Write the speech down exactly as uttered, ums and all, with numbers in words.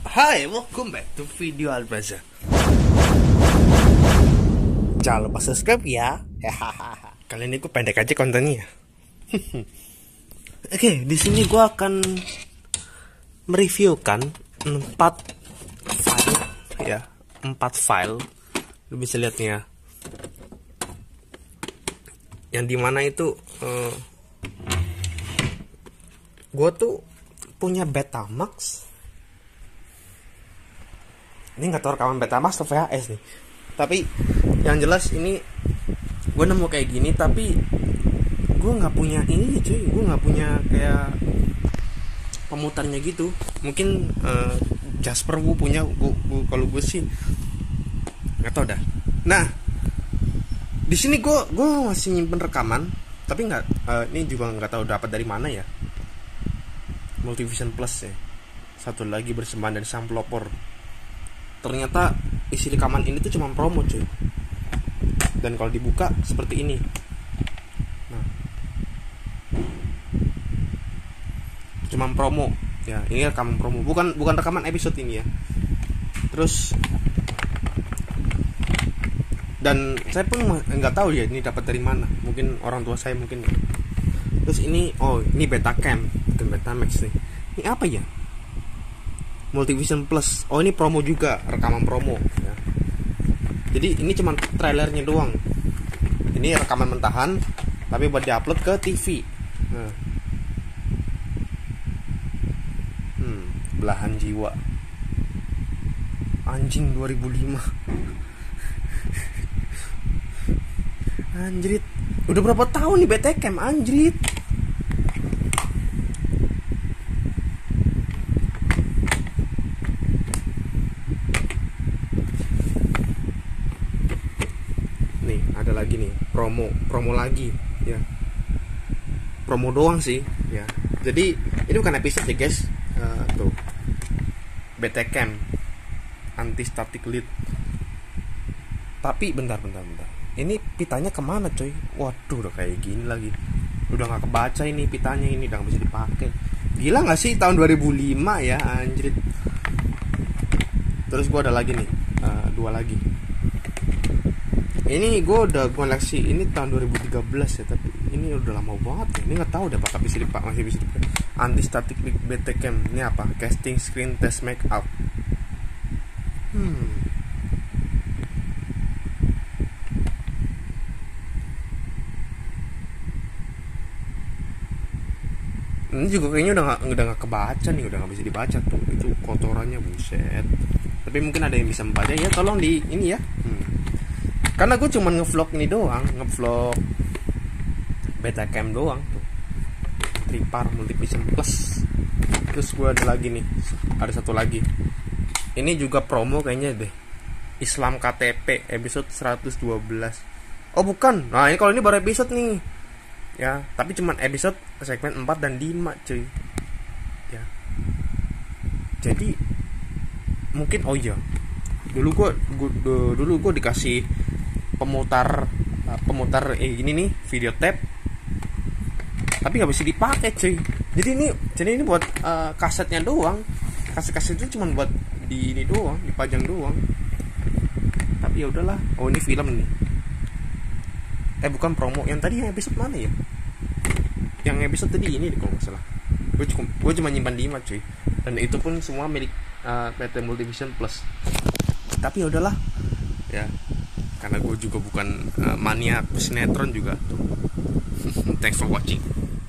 Hai, welcome back to video Albaza. Jangan lupa subscribe ya. Kali ini gue pendek aja kontennya. Oke, di sini gue akan mereviewkan empat file ya, empat file. Lu bisa lihat nih ya. Yang dimana itu uh, gue tuh punya Betamax. Ini nggak tahu rekaman Betamax atau V H S nih. Tapi yang jelas ini gue nemu kayak gini, tapi gue nggak punya ini cuy. Gue nggak punya kayak pemutarnya gitu. Mungkin uh, Jasper gue punya. Gue, gue kalau gue sih nggak tahu dah. Nah, di sini gue gue masih nyimpen rekaman, tapi nggak. Uh, ini juga nggak tahu dapat dari mana ya. Multivision Plus ya. Satu lagi bersembahan dari sang pelopor. Ternyata isi rekaman ini tuh cuma promo cuy. Dan kalau dibuka seperti ini. Nah, cuma promo ya, ini rekaman promo, bukan bukan rekaman episode ini ya. Terus dan saya pun nggak tahu ya ini dapat dari mana. Mungkin orang tua saya mungkin. Terus ini, oh ini Betacam, bukan Betamax nih. Ini apa ya? Multivision Plus. Oh ini promo juga, rekaman promo ya. Jadi ini cuma trailernya doang. Ini rekaman mentahan, tapi buat diupload ke T V. Nah. Hmm, belahan jiwa. Anjing dua ribu lima. Anjrit. Udah berapa tahun nih Betacam anjrit. Nih ada lagi nih promo promo lagi ya, promo doang sih ya. Jadi ini bukan episode ya guys. Uh, tuh Betacam anti static lead. Tapi bentar bentar bentar, ini pitanya kemana coy? Waduh udah kayak gini lagi, udah nggak kebaca ini pitanya, ini udah nggak bisa dipakai. Gila nggak sih tahun dua ribu lima ya anjrit. Terus gua ada lagi nih, uh, dua lagi. Ini gue udah koleksi ini tahun dua ribu tiga belas ya, tapi ini udah lama banget ya. Ini nggak tahu deh apakah bisa dipakai, masih bisa dipakai. Anti static leak Betacam. Ini apa? Casting screen test make up. Hmm. Ini juga kayaknya udah nggak udah nggak kebaca nih, udah nggak bisa dibaca tuh. Itu kotorannya buset. Tapi mungkin ada yang bisa membaca ya. Tolong di ini ya. Hmm. Karena gue cuma ngevlog ini doang, ngevlog Betacam doang tuh. Tripar Multivision Plus. Terus gue ada lagi nih, ada satu lagi. Ini juga promo kayaknya deh. Islam K T P episode seratus dua belas. Oh bukan, nah ini kalau ini baru episode nih ya, tapi cuma episode segmen empat dan lima cuy ya. Jadi mungkin, oh iya, dulu gue dulu gue dikasih pemutar pemutar eh gini nih, video tape, tapi nggak bisa dipakai cuy. Jadi ini jadi ini buat uh, kasetnya doang. Kaset-kaset itu cuma buat di ini doang, dipajang doang. Tapi ya udahlah. Oh ini film nih. Eh bukan promo. Yang tadi yang episode mana ya? Yang episode tadi ini deh kalau nggak salah. Gue cuma gue cuma nyimpan lima cuy. Dan itu pun semua milik uh, P T Multivision Plus. Tapi ya udahlah. Ya. Karena gue juga bukan uh, maniak sinetron juga tuh. Thanks for watching.